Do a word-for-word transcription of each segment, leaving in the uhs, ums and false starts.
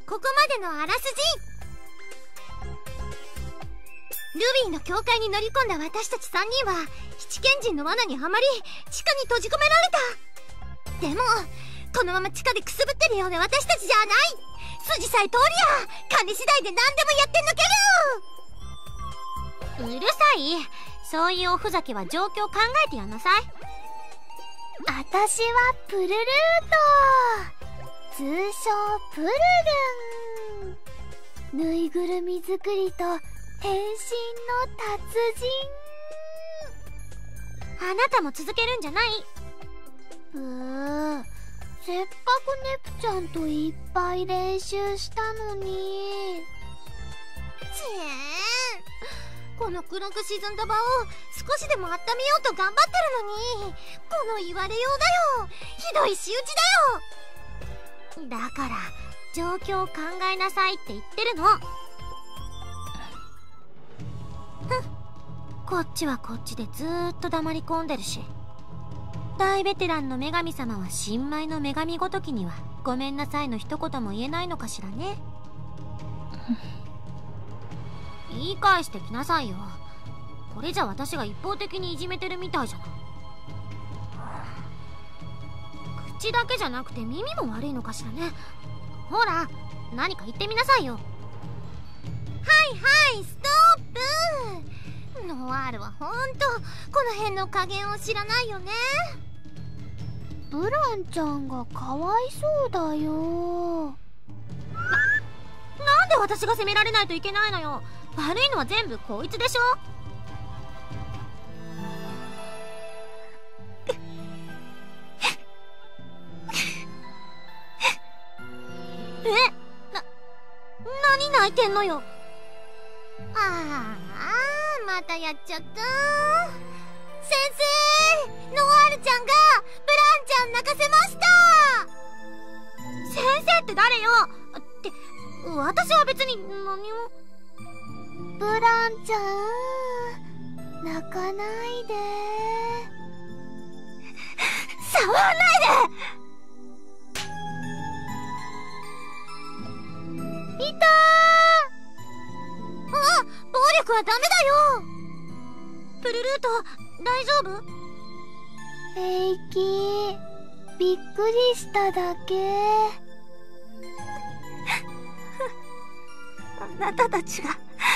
ここまでのあらすじ。ルビーの教会に乗り込んだ私たちさんにんは七賢人の罠にはまり地下に閉じ込められた。でもこのまま地下でくすぶってるような私たちじゃない。筋さえ通りゃ金次第で何でもやって抜ける。うるさい。そういうおふざけは状況を考えてやんなさい。 私はプルルート、通称プルルン。ぬいぐるみ作りと変身の達人。 あなたも続けるんじゃない？ うー、せっかくネプちゃんといっぱい練習したのに。 ちえーん、この暗く沈んだ場を少しでも温めようと頑張ってるのに、この言われようだよ。ひどい仕打ちだよ。だから状況を考えなさいって言ってるの。ふん、こっちはこっちでずーっと黙り込んでるし、大ベテランの女神様は新米の女神ごときにはごめんなさいの一言も言えないのかしらね。言い返してきなさいよ。これじゃ私が一方的にいじめてるみたいじゃない。口だけじゃなくて耳も悪いのかしらね。ほら何か言ってみなさいよ。はいはい、ストップ。ノワールはほんとこの辺の加減を知らないよね。 ブランちゃんがかわいそうだよ。 な、なんで私が責められないといけないのよ。悪いのは全部こいつでしょ。え、な、何泣いてんのよ。ああ、またやっちゃった。先生、ノワールちゃんがブランちゃん泣かせました。先生って誰よ。って私は別に何も。 ブランちゃん、泣かないで。 触らないで。いたー。 あ、暴力はダメだよ。プルルート、大丈夫？ 平気。びっくりしただけ。 あなたたちが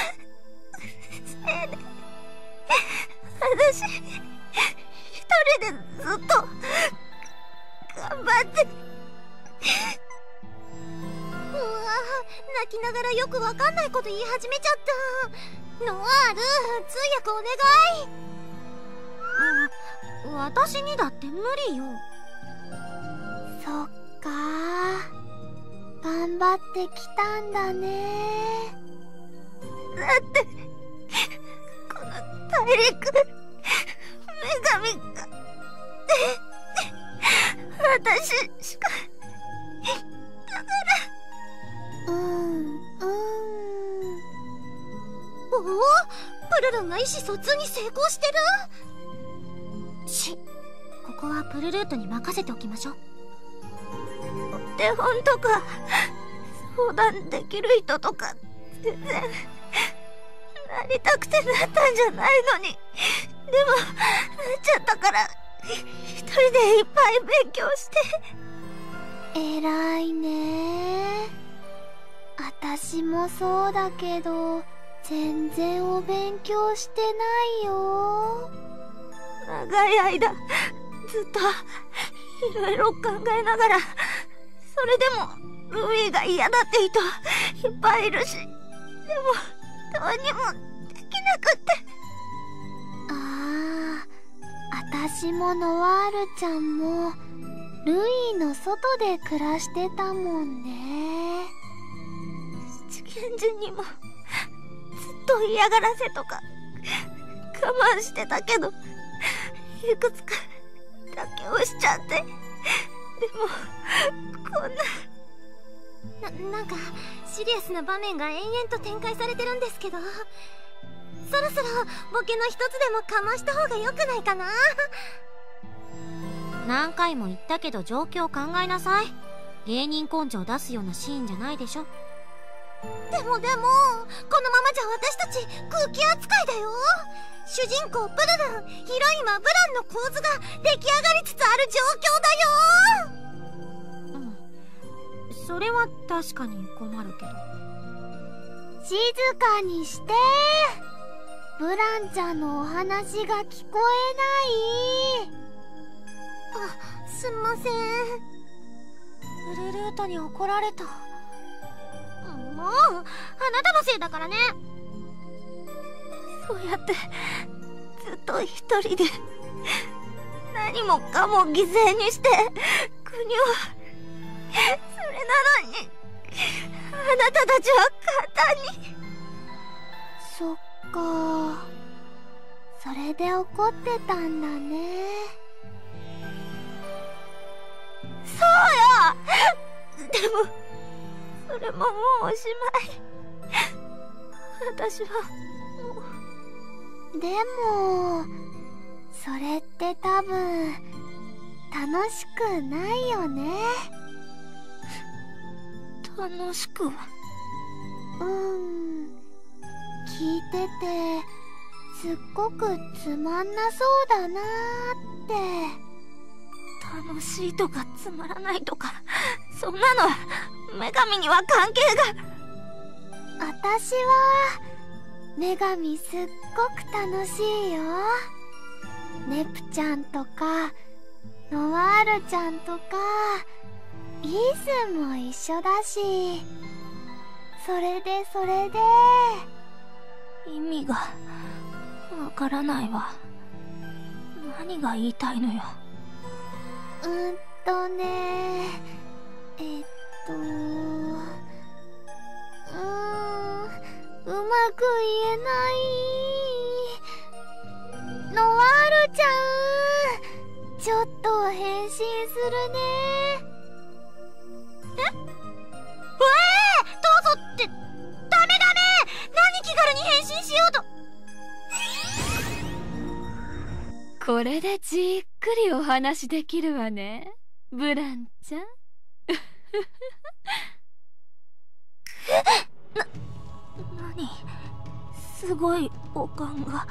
せいで私一人でずっと頑張って。うわ、泣きながらよくわかんないこと言い始めちゃった。ノワール、通訳お願い。う、私にだって無理よ。 そっかー、頑張ってきたんだね。 だってこの大陸女神が私しかだから。 うんうん。 おお、プルルンが意思疎通に成功してる。し、ここはプルルートに任せておきましょう。お手本とか相談できる人とか全然なりたくてなったんじゃないのに、でもなっちゃったから一人でいっぱい勉強して。 偉いね。あたしもそうだけど全然お勉強してないよ。 長い間ずっといろいろ考えながら、それでもルイが嫌だって人いっぱいいるし、でもどうにもできなくって。 ああ、あたしもノワールちゃんもルイの外で暮らしてたもんね。 七賢人にもずっと嫌がらせとか我慢してたけど、いくつか妥協しちゃって。でもこんなな、なんかシリアスな場面が延々と展開されてるんですけど、そろそろボケの一つでもかました方がよくないかな。何回も言ったけど状況を考えなさい。 芸人根性出すようなシーンじゃないでしょ。でもでもこのままじゃ私たち空気扱いだよ。主人公プルルン、ヒロインはブランの構図が出来上がりつつある状況だよ。うん、それは確かに困るけど。 静かにして。ブランちゃんのお話が聞こえない。 あ、すんません。ブルルートに怒られた。もうあなたのせいだからね。そうやってずっと一人で何もかも犠牲にして国を、それなのにあなたたちは簡単に。 そっか、それで怒ってたんだね。 そうよ。でもそれももうおしまい。私はもう。でもそれって多分楽しくないよね。 楽しく？ うん、聞いててすっごくつまんなそうだなーって。 楽しいとかつまらないとか、そんなの女神には関係が。 私は女神すっごく楽しいよ。ネプちゃんとかノワールちゃんとかイースンも一緒だし、それでそれで意味がわからないわ。何が言いたいのよ。 うーんとねえっとうーんうまく言えない。ノワールちゃん、ちょっと変身するね。 え？えー、どうぞってダメダメ。何気軽に変身しようと。 これでじっくりお話できるわね、ブランちゃん。 な、何？すごいおかんが。やっ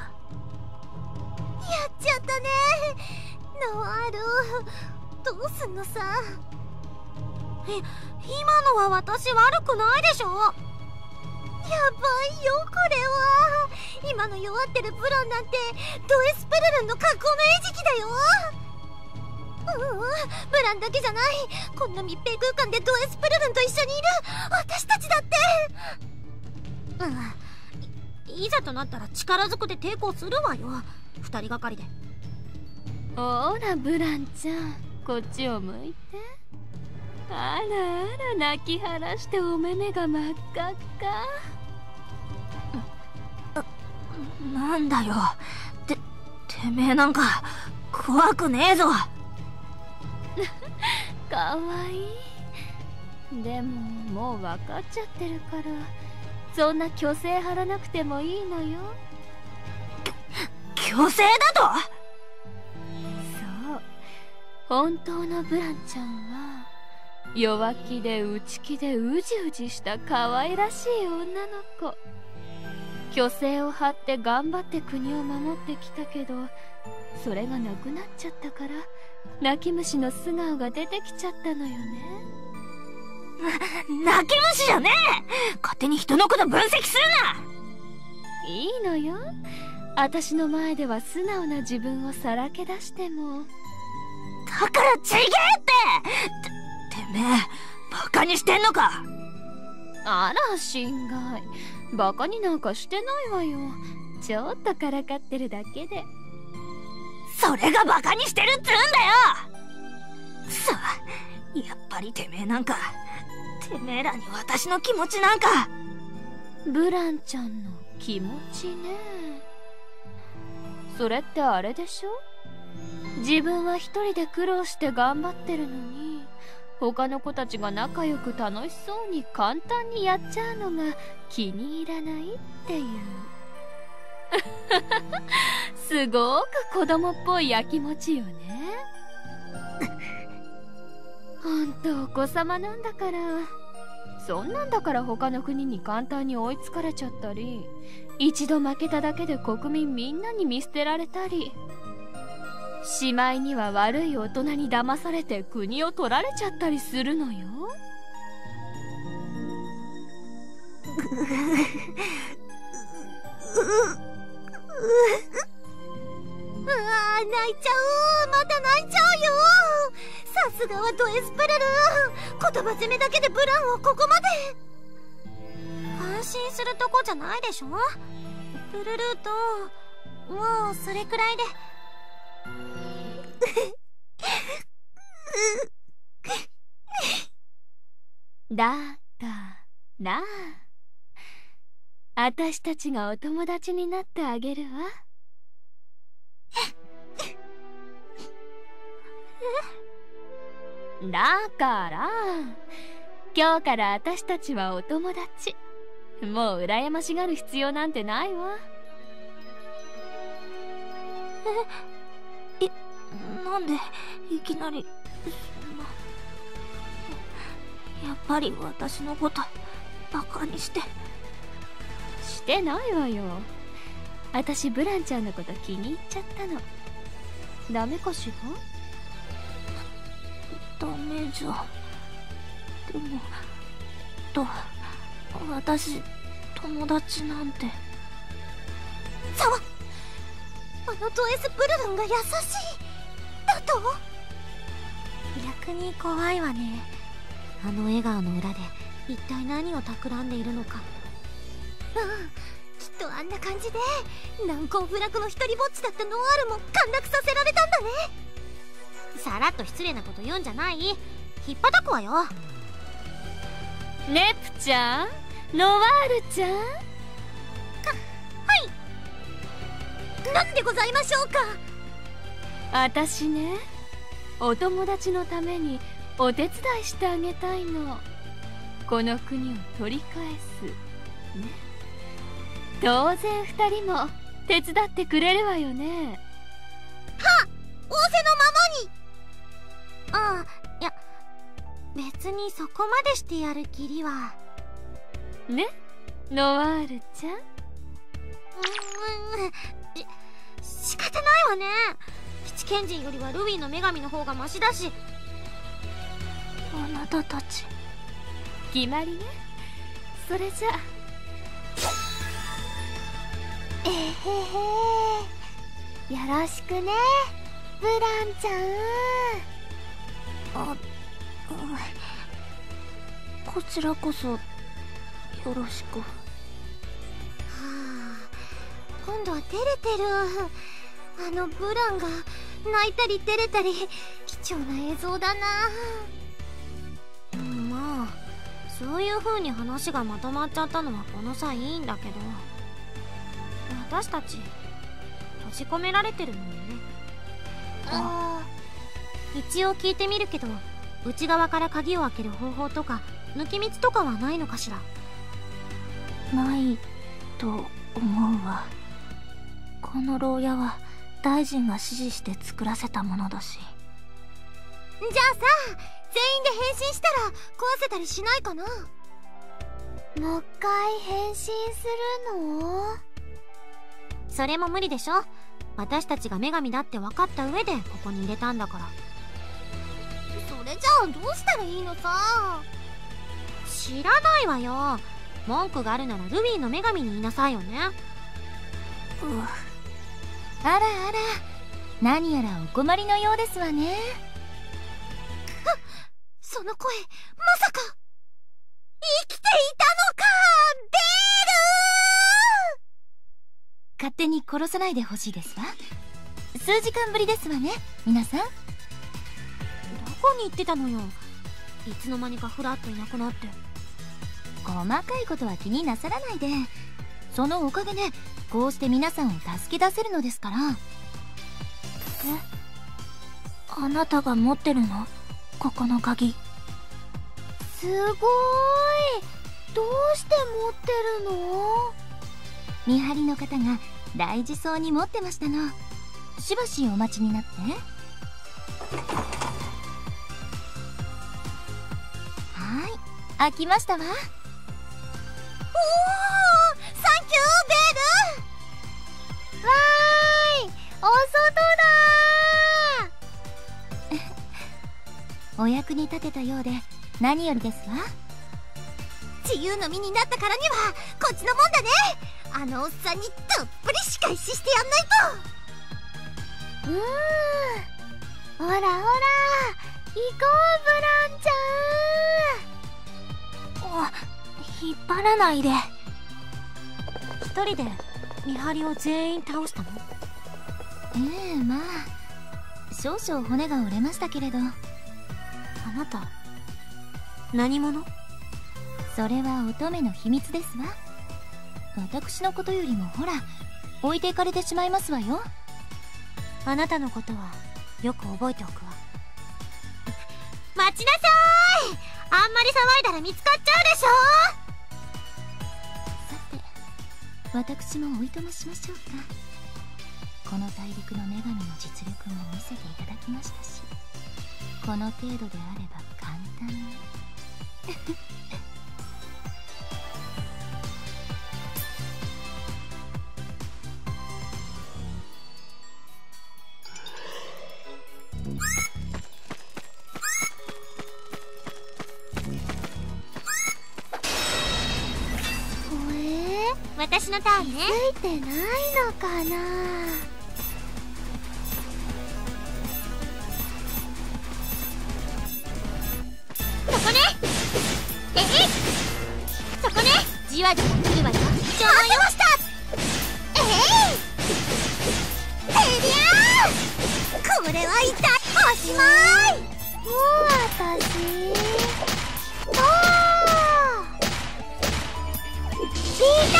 ちゃったね。ノワール、どうすんのさ。え、今のは私悪くないでしょ。やばいよこれは。今の弱ってるブランなんてド S プルルンの格好の餌食だよ。ううん、ブランだけじゃない。こんな密閉空間でド S プルルンと一緒にいる私たちだって。うん、い, いざとなったら力ずくで抵抗するわよ。二人がかりで。 ほらブランちゃん、こっちを向いて。あらあら、泣き晴らしてお目目が真っ赤っか。 なんだよ。て、てめえなんか怖くねえぞ。 かわいい。でももう分かっちゃってるから、そんな虚勢張らなくてもいいのよ。 虚勢だと？ そう、本当のブランちゃんは弱気で内気でうじうじした可愛らしい女の子。虚勢を張って頑張って国を守ってきたけど、それがなくなっちゃったから泣き虫の素顔が出てきちゃったのよね。 泣き虫じゃねえ。勝手に人のこと分析するな。 いいのよ、私の前では素直な自分をさらけ出しても。 だからちげえって。て、てめえバカにしてんのか。 あら心外、バカになんかしてないわよ。ちょっとからかってるだけで。 それがバカにしてるっつうんだよ。さあ、やっぱりてめえなんか、てめえらに私の気持ちなんか。 ブランちゃんの気持ちね。それってあれでしょ、自分は一人で苦労して頑張ってるのに、他の子たちが仲良く楽しそうに簡単にやっちゃうのが気に入らないっていう。すごく子供っぽいやきもちよね。 ほんとお子様なんだから。そんなんだから他の国に簡単に追いつかれちゃったり、一度負けただけで国民みんなに見捨てられたり、しまいには悪い大人に騙されて国を取られちゃったりするのよ。 うわー、泣いちゃう。また泣いちゃうよ。さすがはドエスプルル。言葉攻めだけでブランをここまで。感心するとこじゃないでしょ。プルルーともうそれくらいで。 だからあたしたちがお友達になってあげるわ。だから今日からあたしたちはお友達。もう羨ましがる必要なんてないわ。 え、え、なんでいきなりそんな。やっぱり私のことバカにしてしてないわよ。あたしブランちゃんのこと気に入っちゃったの。ダメかしら？ ダメじゃ。でもと私友達なんて。さわ、あのドエスプルルンが優しいだと？逆に怖いわね。あの笑顔の裏で一体何を企んでいるのか。うん、きっとあんな感じで難攻不落の一人ぼっちだったノアールも陥落させられたんだね。さらっと失礼なこと言うんじゃない。引っ叩くわよ。 ネプちゃん、ノワールちゃん。は、 はい。なんでございましょうか。 あたしね、お友達のためにお手伝いしてあげたいの。この国を取り返すね。当然二人も手伝ってくれるわよね。 はっ、仰せのままに。ああ、いや別にそこまでしてやるきりは。 ね、ノワールちゃん。うーん、し仕方ないわね。七賢人よりはルビーの女神の方がマシだし。あなたたち決まりね。それじゃえへへ、よろしくねブランちゃん。あ、うん、こちらこそよろしく。はあ、今度は照れてる。あのブランが泣いたり照れたり貴重な映像だな。まあそういう風に話がまとまっちゃったのはこの際いいんだけど、私たち閉じ込められてるのよね。ああ、一応聞いてみるけど、内側から鍵を開ける方法とか抜け道とかはないのかしら。ないと思うわ。この牢屋は大臣が指示して作らせたものだし。じゃあさ、全員で変身したら壊せたりしないかな。 もう一回変身するの？ それも無理でしょ。私たちが女神だって分かった上でここに入れたんだから。それじゃあどうしたらいいのさ。知らないわよ。文句があるならルビーの女神に言いなさいよね。 うう、あらあら、何やらお困りのようですわね。 はっ、その声まさか生きていたのか。デール、 勝手に殺さないでほしいですわ。数時間ぶりですわね、皆さん。どこに行ってたのよ。いつの間にかふらっといなくなって。 細かいことは気になさらないで。そのおかげでこうして皆さんを助け出せるのですから。え、 あなたが持ってるの？ここの鍵。 すごーい。どうして持ってるの？見張りの方が大事そうに持ってましたの。しばしお待ちになって。 飽きましたわ。おー、サンキューベル。わーい、お外だーお役に立てたようで何よりですわ。自由の身になったからにはこっちのもんだね。あのおっさんにたっぷり仕返ししてやんないと。うーん、ほらほら、行こうブランちゃん。お、引っ張らないで。一人で見張りを全員倒したの？ええ、まあ少々骨が折れましたけれど。あなた何者？それは乙女の秘密ですわ。私のことよりもほら置いていかれてしまいますわよ。あなたのことはよく覚えておくわ。待ちなさーい、あんまり騒いだら見つかっちゃうでしょ。さて私もおいとましましょうか。この大陸の女神の実力も見せていただきましたし、この程度であれば簡単に私のターンね。ついてないのかな。そこね。えい、そこね。じわじわ来るわよ。邪魔よ。ました。えい、えりゃー、これは痛い。おしまい。もう私あー痛い。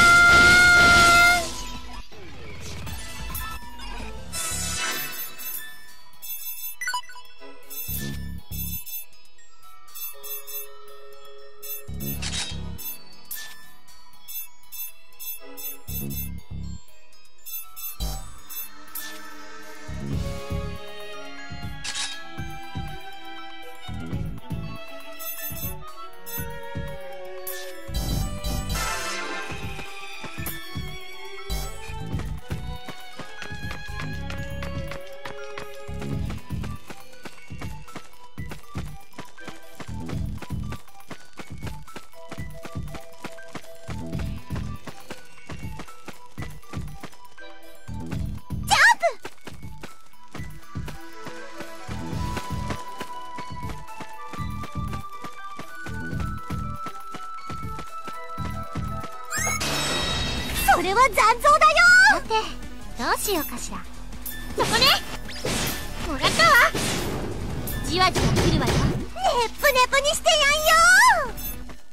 それは残像だよ。さてどうしようかしら。そこね。もらったわ。じわじわ来るわよ。ねっぷねぷにしてやんよ。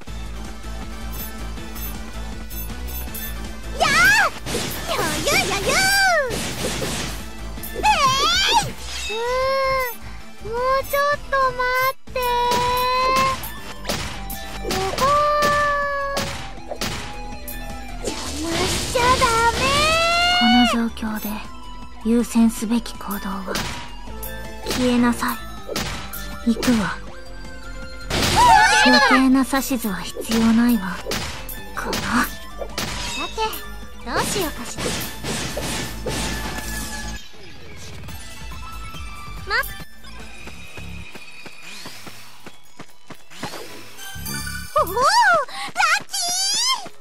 やあ、余裕余裕。えい、うーん、もうちょっと待って。この状況で優先すべき行動は消えなさい。行くわ。余計な指図は必要ないわ。かな。さてどうしようかしら。まおお、ラッキー。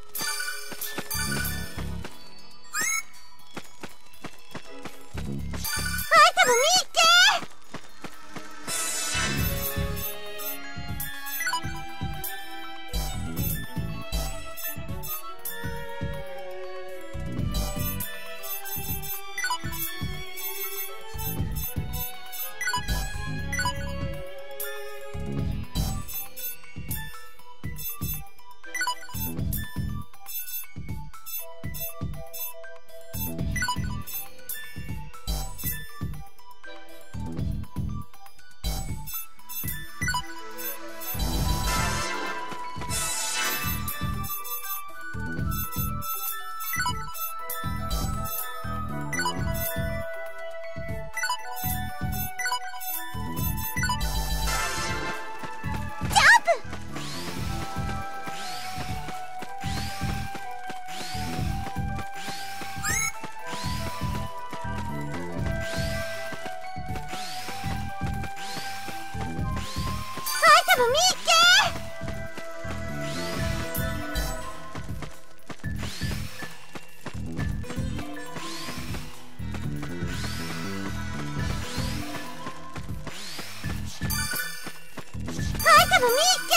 ミーケカイトのミーケ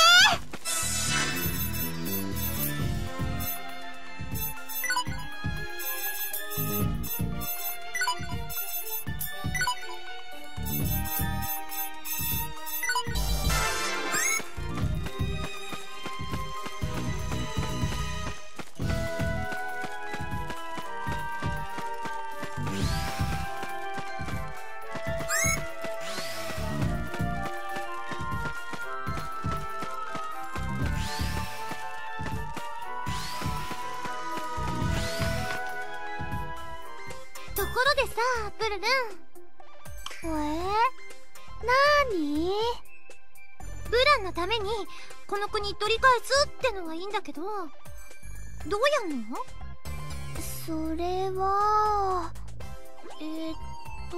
ところでさ、プルルン。 えー、なーに？ ブランのためにこの国取り返すってのはいいんだけど、どうやんの？ それはえー、っと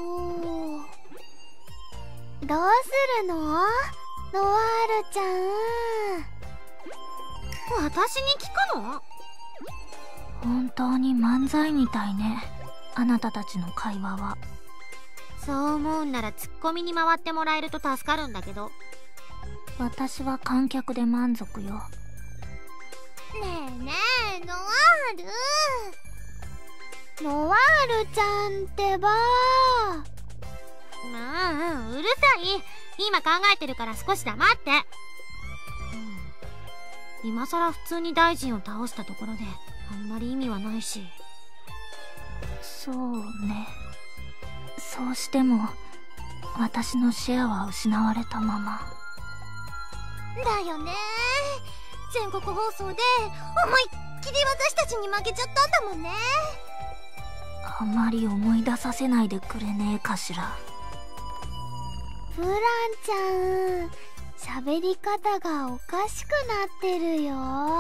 どうするの？ノワールちゃん。 私に聞くの？ 本当に漫才みたいね、あなたたちの会話は。 そう思うんならツッコミに回ってもらえると助かるんだけど。 私は観客で満足よ。 ねえねえ、ノワール。 ノワールちゃんってば。 うんうん、うるさい。今考えてるから少し黙って、うん、今さら普通に大臣を倒したところであんまり意味はないし。 そうね。そうしても私のシェアは失われたままだよね。全国放送で思いっきり私たちに負けちゃったんだもんね。 あまり思い出させないでくれねえかしら。 ブランちゃん、喋り方がおかしくなってるよ。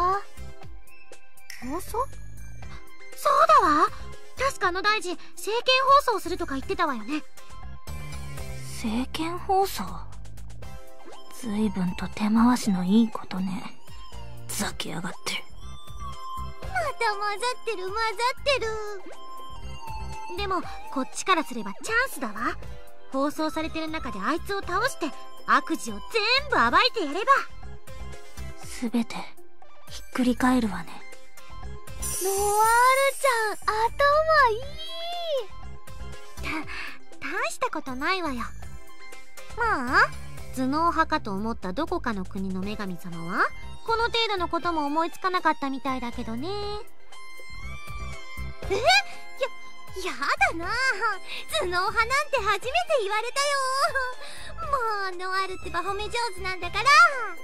放送？そうだわ。確かあの大臣、政見放送するとか言ってたわよね。 政見放送？随分と手回しのいいことね。ざけやがって。 また混ざってる混ざってる。でもこっちからすればチャンスだわ。放送されてる中であいつを倒して悪事を全部暴いてやればすべてひっくり返るわね。 ノワールちゃん、頭いい。 た、大したことないわよ。まあ頭脳派かと思ったどこかの国の女神様はこの程度のことも思いつかなかったみたいだけどね。え？や、やだな。頭脳派なんて初めて言われたよ。もうノワールってバ褒め上手なんだから。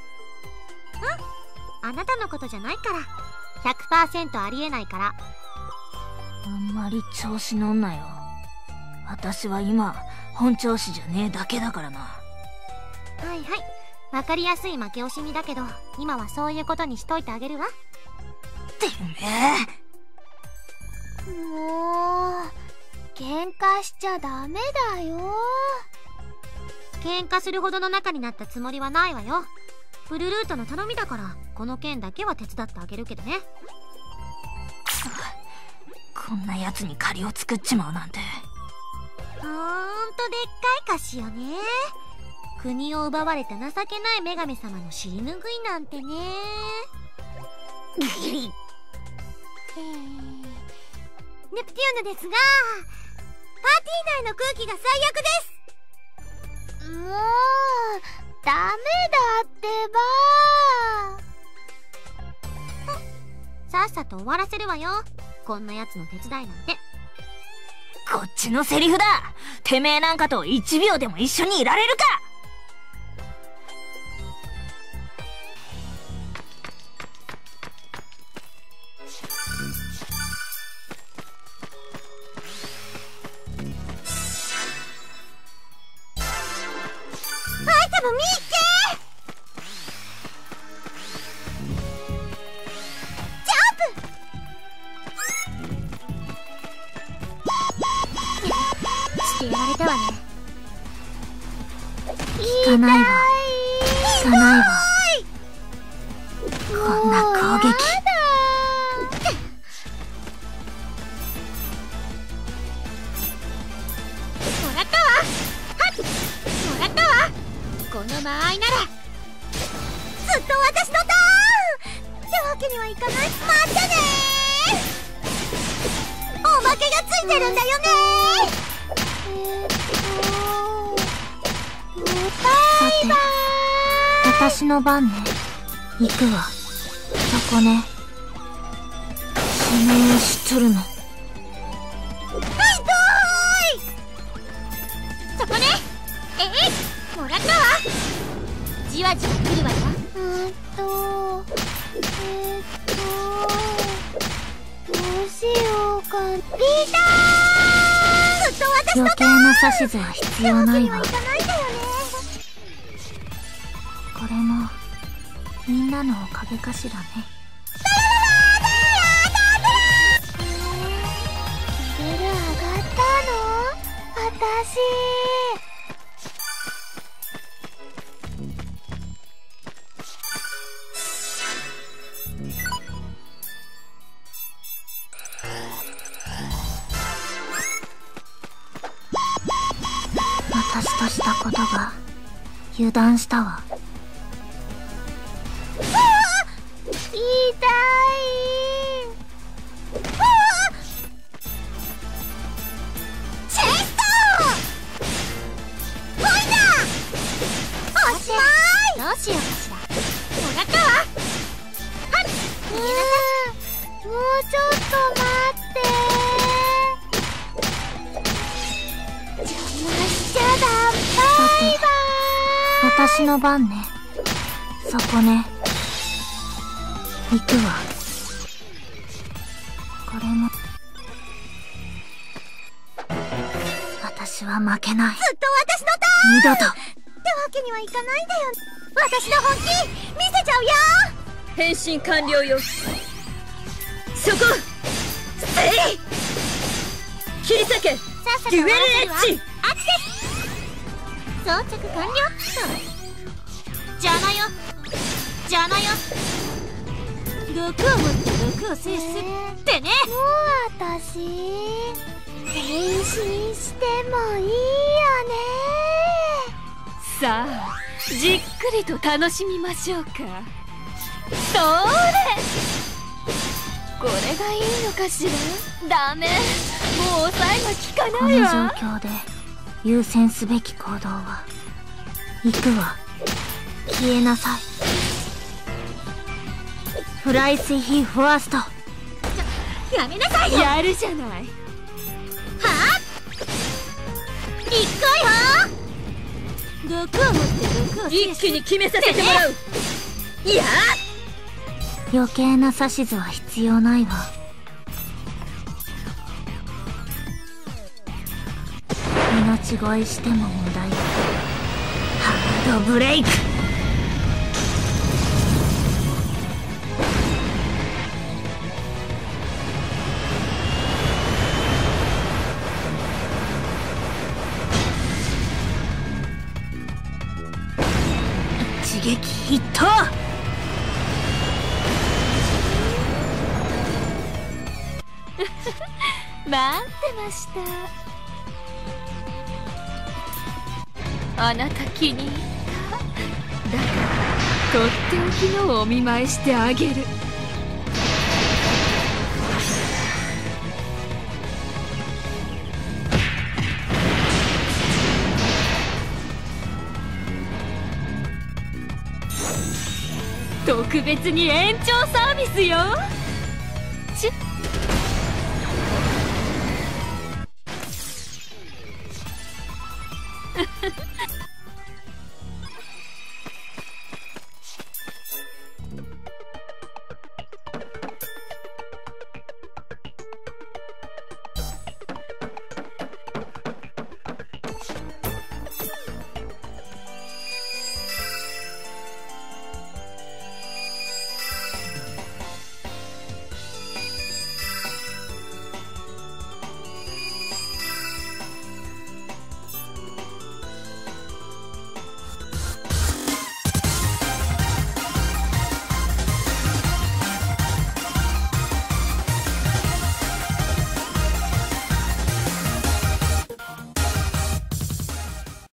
ん？あなたのことじゃないから。ひゃくパーセント ありえないから。 あんまり調子乗んなよ。私は今本調子じゃねえだけだからな。 はいはい、わかりやすい負け惜しみだけど今はそういうことにしといてあげるわ。 てめえ。もう喧嘩しちゃダメだよ。 喧嘩するほどの仲になったつもりはないわよ。ブルルートの頼みだからこの件だけは手伝ってあげるけどね。 くそ、こんなやつに借りを作っちまうなんて。 ほんとでっかい貸しよね。国を奪われた情けない女神様の尻拭いなんてね。 ギリ。 えー、ネプテューヌですが、パーティー内の空気が最悪です。 もうダメだってば。 さっさと終わらせるわよ。こんなやつの手伝いなんて。 こっちのセリフだ。てめえなんかといちびょうでも一緒にいられるか。 アイテム見っけ。してやられたわね。 っと私のターンってわけにはいかない。待ってねー、おまけがついてるんだよねー。 えーっとさて、私の番ね。行くわ。そこね。指名しとるの。 そこね。えい、もらったわ。じわじわ来るわよ。 うーんとえーっとどうしようか。 ピーター、ずっと私の余計な指図は必要ないわ。 わけにはいかないんだよね。 これもみんなのおかげかしらね。 レベル上がったの？私。 私としたことが油断したわ。 痛い。 チェイストー、ほいだ。おしまい。どうしようかしら。もらったわ。はっ、逃げなさい。 もうちょっと待って。邪魔しちゃだ。バイバーイ。 私の番ね。そこね。行くわ。これも私は負けない。 ずっと私のターン二度と。 ってわけにはいかないんだよ。私の本気見せちゃうよ。 変身完了よ。そこせい切り裂け。 さっさとデュエルエッジ。 あっちです。装着完了。邪魔よ、邪魔よ。毒を持って毒を制すってね。 もう私変身してもいいよね。 さあじっくりと楽しみましょうか。それこれがいいのかしら。ダメ、もう抑えが効かこの状ないわ。 況で優先すべき行動は行くわ。消えなさい。フライスヒーファースト。 やめなさいよ。はやるじゃない。 あ、行くよ。毒を持って毒を制す。 一気に決めさせてもらう。いや余計な指図は必要ないわ。命乞いしても無駄よ。ハードブレイク。一撃必到。 待ってました。あなた気に入った。だからとっておきのをお見舞いしてあげる。特別に延長サービスよ。チュッ